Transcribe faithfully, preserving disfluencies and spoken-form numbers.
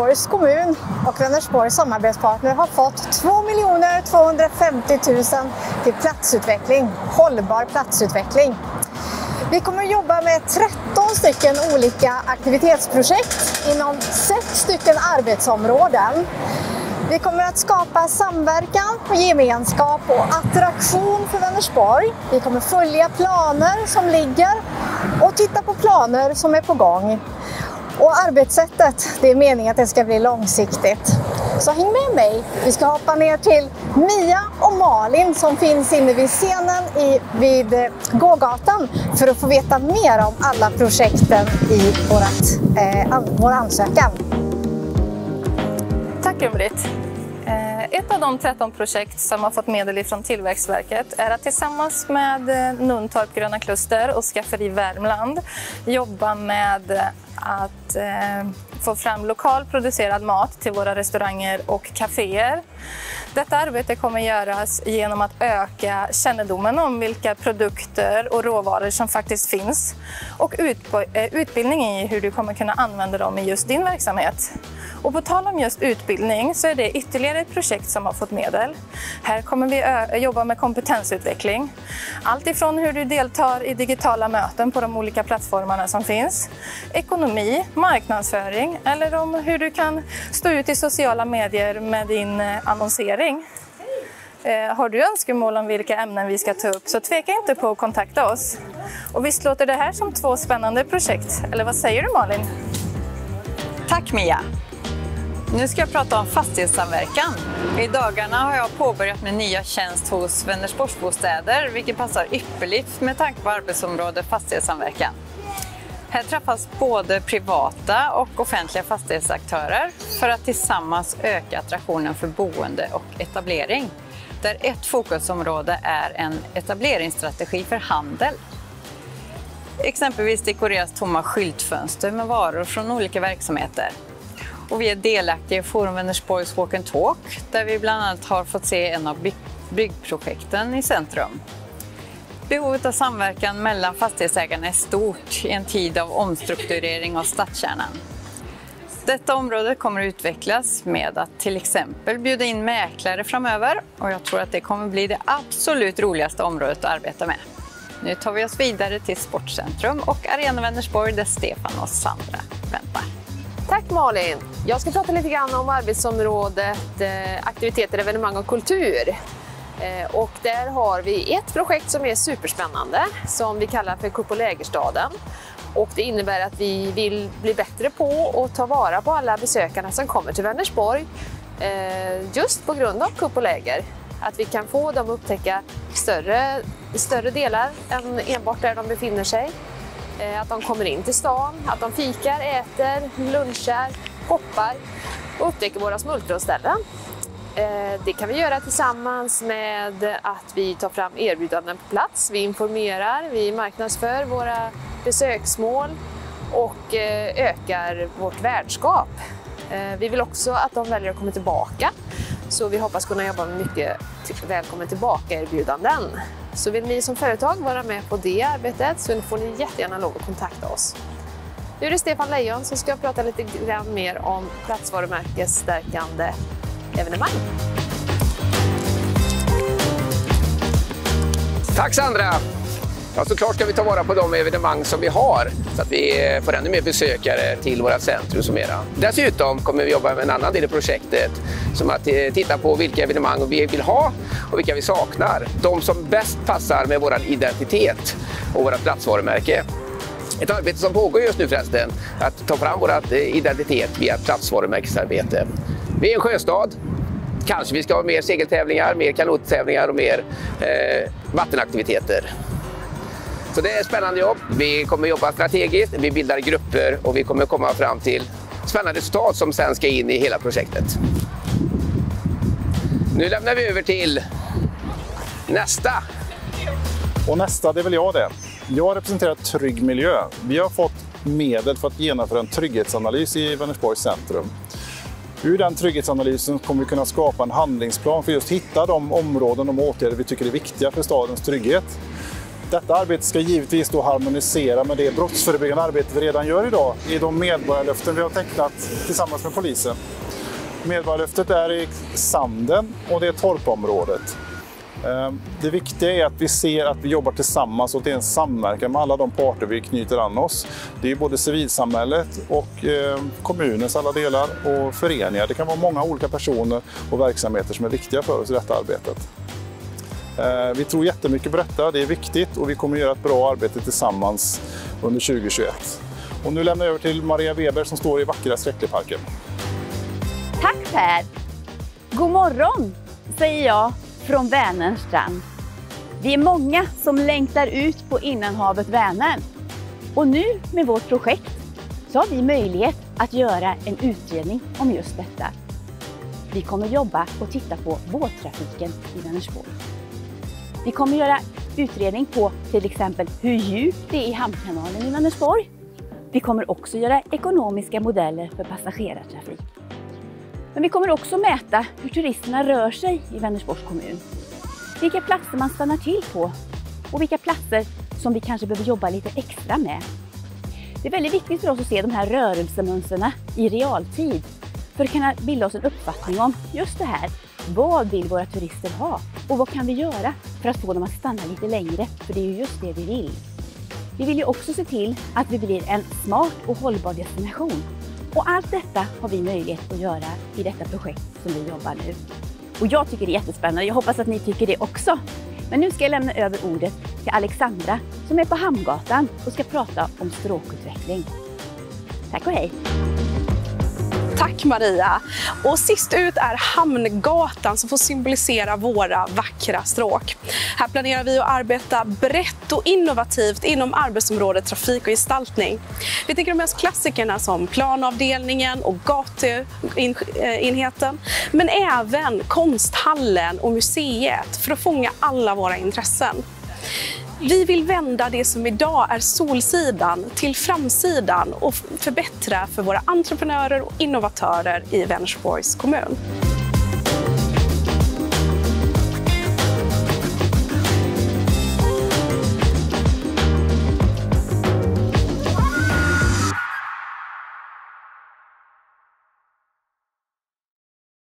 Vänersborgs kommun och Vänersborgs samarbetspartner har fått två miljoner tvåhundrafemtio tusen till platsutveckling, hållbar platsutveckling. Vi kommer att jobba med tretton stycken olika aktivitetsprojekt inom sex stycken arbetsområden. Vi kommer att skapa samverkan och gemenskap och attraktion för Vänersborg. Vi kommer följa planer som ligger och titta på planer som är på gång. Och arbetssättet, det är meningen att det ska bli långsiktigt. Så häng med mig. Vi ska hoppa ner till Mia och Malin som finns inne vid scenen i, vid gågatan för att få veta mer om alla projekten i vårat, eh, an, vår ansökan. Tack Umbrit. Ett av de tretton projekt som har fått medel från Tillväxtverket är att tillsammans med Nuntorp Gröna Kluster och Skafferi Värmland jobba med att eh, få fram lokalproducerad mat till våra restauranger och kaféer. Detta arbete kommer göras genom att öka kännedomen om vilka produkter och råvaror som faktiskt finns och utbildning i hur du kommer kunna använda dem i just din verksamhet. Och på tal om just utbildning så är det ytterligare ett projekt som har fått medel. Här kommer vi jobba med kompetensutveckling. Allt ifrån hur du deltar i digitala möten på de olika plattformarna som finns, ekonomi, marknadsföring eller om hur du kan stå ut i sociala medier med din annonsering. Har du önskemål om vilka ämnen vi ska ta upp så tveka inte på att kontakta oss. Och visst låter det här som två spännande projekt, eller vad säger du Malin? Tack Mia! Nu ska jag prata om fastighetssamverkan. I dagarna har jag påbörjat min nya tjänst hos Vänersborgsbostäder, vilket passar ypperligt med tanke på arbetsområdet fastighetssamverkan. Här träffas både privata och offentliga fastighetsaktörer för att tillsammans öka attraktionen för boende och etablering. Där ett fokusområde är en etableringsstrategi för handel. Exempelvis dekoreras tomma skyltfönster med varor från olika verksamheter. Och vi är delaktiga i Forum Vänersborgs Walk and Talk där vi bland annat har fått se en av bygg- byggprojekten i centrum. Behovet av samverkan mellan fastighetsägarna är stort i en tid av omstrukturering av stadskärnan. Detta område kommer att utvecklas med att till exempel bjuda in mäklare framöver och jag tror att det kommer bli det absolut roligaste området att arbeta med. Nu tar vi oss vidare till Sportcentrum och Arena Vänersborg där Stefan och Sandra väntar. Tack Malin! Jag ska prata lite grann om arbetsområdet eh, aktiviteter, evenemang och kultur. Eh, och där har vi ett projekt som är superspännande som vi kallar för Cup- och lägerstaden. Och det innebär att vi vill bli bättre på att ta vara på alla besökarna som kommer till Vänersborg eh, just på grund av Cup- och läger. Att vi kan få dem att upptäcka större, större delar än enbart där de befinner sig. Att de kommer in till stan, att de fikar, äter, lunchar, hoppar och upptäcker våra smultronställen. Det kan vi göra tillsammans med att vi tar fram erbjudanden på plats. Vi informerar, vi marknadsför våra besöksmål och ökar vårt värdskap. Vi vill också att de väljer att komma tillbaka. Så vi hoppas kunna jobba med mycket välkommen tillbaka-erbjudanden. Så vill ni som företag vara med på det arbetet så får ni jättegärna lov att kontakta oss. Nu är det Stefan Lejon som ska prata lite grann mer om platsvarumärkesstärkande evenemang. Tack Sandra! Ja, såklart ska vi ta vara på de evenemang som vi har så att vi får ännu mer besökare till våra centrum som mera. Dessutom kommer vi jobba med en annan del i projektet som att titta på vilka evenemang vi vill ha och vilka vi saknar. De som bäst passar med vår identitet och våra platsvarumärke. Ett arbete som pågår just nu förresten, att ta fram vår identitet via platsvarumärkesarbete. Vi är en sjöstad. Kanske vi ska ha mer segeltävlingar, mer kanottävlingar och mer eh, vattenaktiviteter. Så det är ett spännande jobb. Vi kommer jobba strategiskt, vi bildar grupper och vi kommer komma fram till spännande resultat som sen ska in i hela projektet. Nu lämnar vi över till nästa. Och nästa, det är väl jag det. Jag representerar Trygg miljö. Vi har fått medel för att genomföra en trygghetsanalys i Vänersborgs centrum. Ur den trygghetsanalysen kommer vi kunna skapa en handlingsplan för just hitta de områden och åtgärder vi tycker är viktiga för stadens trygghet. Detta arbete ska givetvis då harmonisera med det brottsförebyggande arbete vi redan gör idag i de medborgarlöften vi har tecknat tillsammans med polisen. Medborgarlöftet är i Sanden och det är Torpområdet. Det viktiga är att vi ser att vi jobbar tillsammans och det är en samverkan med alla de parter vi knyter an oss. Det är både civilsamhället och kommunens alla delar och föreningar. Det kan vara många olika personer och verksamheter som är viktiga för oss i detta arbetet. Vi tror jättemycket på detta, det är viktigt och vi kommer göra ett bra arbete tillsammans under tjugohundratjugoett. Och nu lämnar jag över till Maria Weber som står i vackra Skräckleparken. Tack Per! God morgon, säger jag från Vänerns strand. Vi är många som längtar ut på innanhavet Vänern. Och nu med vårt projekt så har vi möjlighet att göra en utredning om just detta. Vi kommer jobba och titta på båttrafiken i Vänersborg. Vi kommer göra utredning på till exempel hur djupt det är i hamnkanalen i Vänersborg. Vi kommer också göra ekonomiska modeller för passagerartrafik. Men vi kommer också mäta hur turisterna rör sig i Vänersborgs kommun. Vilka platser man stannar till på och vilka platser som vi kanske behöver jobba lite extra med. Det är väldigt viktigt för oss att se de här rörelsemönsterna i realtid för att kunna bilda oss en uppfattning om just det här. Vad vill våra turister ha och vad kan vi göra för att få dem att stanna lite längre? För det är ju just det vi vill. Vi vill ju också se till att vi blir en smart och hållbar destination. Och allt detta har vi möjlighet att göra i detta projekt som vi jobbar nu. Och jag tycker det är jättespännande, jag hoppas att ni tycker det också. Men nu ska jag lämna över ordet till Alexandra som är på Hamngatan och ska prata om stråkutveckling. Tack och hej! Tack Maria! Och sist ut är Hamngatan som får symbolisera våra vackra stråk. Här planerar vi att arbeta brett och innovativt inom arbetsområdet trafik och gestaltning. Vi tänker med oss klassikerna som planavdelningen och gatuenheten, men även konsthallen och museet för att fånga alla våra intressen. Vi vill vända det som idag är solsidan till framsidan och förbättra för våra entreprenörer och innovatörer i Vänersborgs kommun.